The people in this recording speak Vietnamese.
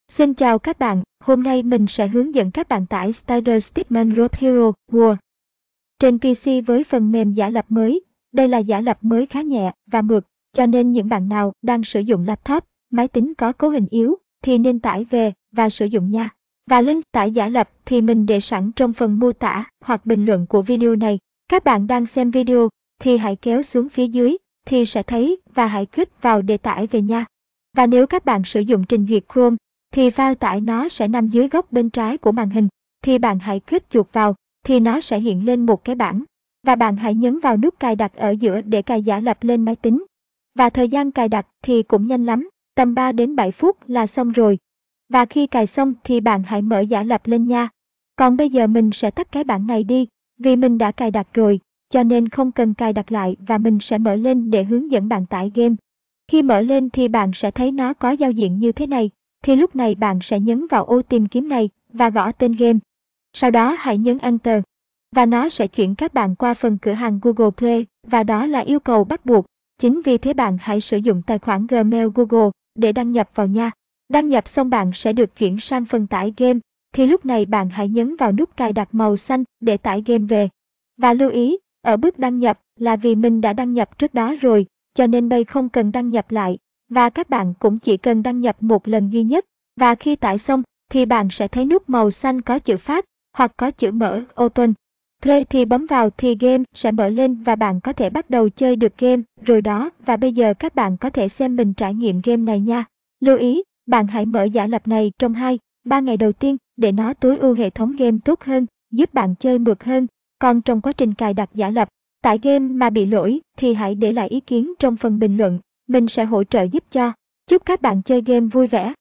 Xin chào các bạn, hôm nay mình sẽ hướng dẫn các bạn tải Styler Stickman Road Hero World trên PC với phần mềm giả lập mới. Đây là giả lập mới khá nhẹ và mượt, cho nên những bạn nào đang sử dụng laptop, máy tính có cấu hình yếu thì nên tải về và sử dụng nha. Và link tải giả lập thì mình để sẵn trong phần mô tả hoặc bình luận của video này. Các bạn đang xem video thì hãy kéo xuống phía dưới thì sẽ thấy và hãy click vào để tải về nha. Và nếu các bạn sử dụng trình duyệt Chrome thì file tải nó sẽ nằm dưới góc bên trái của màn hình, thì bạn hãy click chuột vào thì nó sẽ hiện lên một cái bảng. Và bạn hãy nhấn vào nút cài đặt ở giữa để cài giả lập lên máy tính. Và thời gian cài đặt thì cũng nhanh lắm, tầm 3 đến 7 phút là xong rồi. Và khi cài xong thì bạn hãy mở giả lập lên nha. Còn bây giờ mình sẽ tắt cái bảng này đi, vì mình đã cài đặt rồi, cho nên không cần cài đặt lại và mình sẽ mở lên để hướng dẫn bạn tải game. Khi mở lên thì bạn sẽ thấy nó có giao diện như thế này, thì lúc này bạn sẽ nhấn vào ô tìm kiếm này và gõ tên game. Sau đó hãy nhấn Enter. Và nó sẽ chuyển các bạn qua phần cửa hàng Google Play, và đó là yêu cầu bắt buộc. Chính vì thế bạn hãy sử dụng tài khoản Gmail Google để đăng nhập vào nha. Đăng nhập xong bạn sẽ được chuyển sang phần tải game, thì lúc này bạn hãy nhấn vào nút cài đặt màu xanh để tải game về. Và lưu ý, ở bước đăng nhập là vì mình đã đăng nhập trước đó rồi, cho nên đây không cần đăng nhập lại. Và các bạn cũng chỉ cần đăng nhập một lần duy nhất. Và khi tải xong thì bạn sẽ thấy nút màu xanh có chữ phát hoặc có chữ mở Open. Play thì bấm vào thì game sẽ mở lên và bạn có thể bắt đầu chơi được game rồi đó. Và bây giờ các bạn có thể xem mình trải nghiệm game này nha. Lưu ý, bạn hãy mở giả lập này trong 2-3 ngày đầu tiên để nó tối ưu hệ thống game tốt hơn, giúp bạn chơi mượt hơn. Còn trong quá trình cài đặt giả lập, tải game mà bị lỗi thì hãy để lại ý kiến trong phần bình luận. Mình sẽ hỗ trợ giúp cho. Chúc các bạn chơi game vui vẻ.